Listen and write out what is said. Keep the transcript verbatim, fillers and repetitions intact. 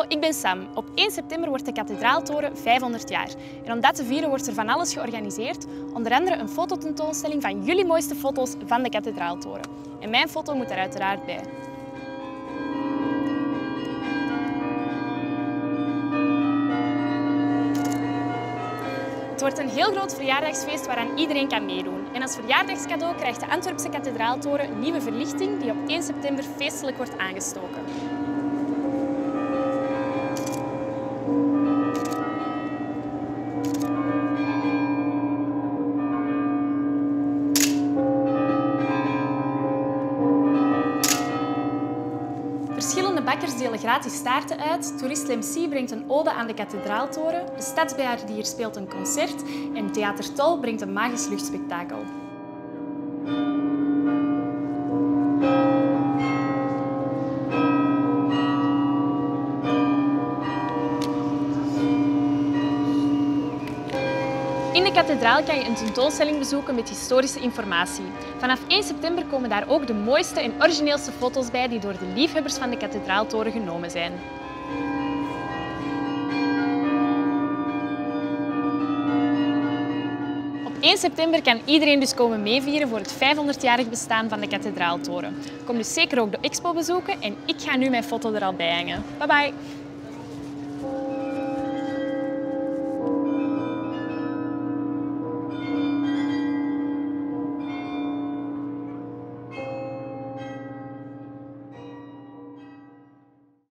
Hallo, ik ben Sam. Op één september wordt de kathedraaltoren vijfhonderd jaar. En om dat te vieren wordt er van alles georganiseerd. Onder andere een fototentoonstelling van jullie mooiste foto's van de kathedraaltoren. En mijn foto moet er uiteraard bij. Het wordt een heel groot verjaardagsfeest waaraan iedereen kan meedoen. En als verjaardagscadeau krijgt de Antwerpse kathedraaltoren een nieuwe verlichting die op één september feestelijk wordt aangestoken. Verschillende bakkers delen gratis taarten uit, Toerist Lemcy brengt een ode aan de kathedraaltoren, de Stadsbejaardendier speelt een concert en Theater Tol brengt een magisch luchtspektakel. In de kathedraal kan je een tentoonstelling bezoeken met historische informatie. Vanaf één september komen daar ook de mooiste en origineelste foto's bij die door de liefhebbers van de kathedraaltoren genomen zijn. Op één september kan iedereen dus komen meevieren voor het vijfhonderdjarig bestaan van de kathedraaltoren. Kom dus zeker ook de expo bezoeken en ik ga nu mijn foto er al bij hangen. Bye bye!